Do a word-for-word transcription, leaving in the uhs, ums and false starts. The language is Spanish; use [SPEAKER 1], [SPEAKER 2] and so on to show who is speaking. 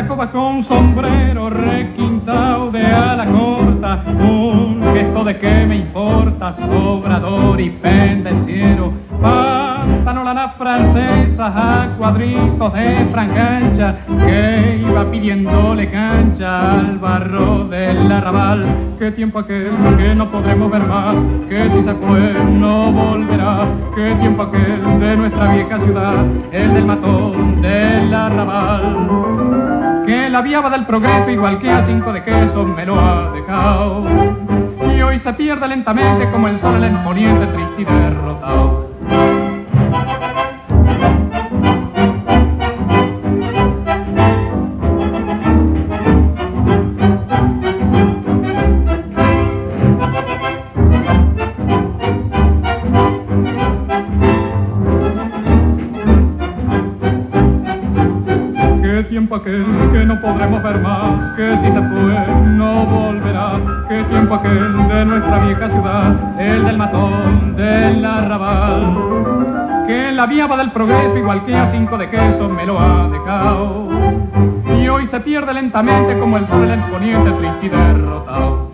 [SPEAKER 1] caoba con sombrero requintado de ala corta, un gesto de que me importa, sobrador y pendenciero, pantalonana francesa a cuadritos de frangancha, que iba pidiéndole cancha al barro del arrabal. Qué tiempo aquel que no podremos ver más, que si se fue no volverá. Qué tiempo aquel de nuestra vieja ciudad, el del matón del arrabal, que la viaba del progreso igual que a cinco de queso me lo ha dejado, y hoy se pierde lentamente como el sol en el poniente triste y derrotado. Tiempo aquel que no podremos ver más, que si se fue no volverá. Qué tiempo aquel de nuestra vieja ciudad, el del matón del arrabal, que la viaba del progreso igual que a cinco de queso me lo ha dejado, y hoy se pierde lentamente como el sol en el poniente triste y derrotado.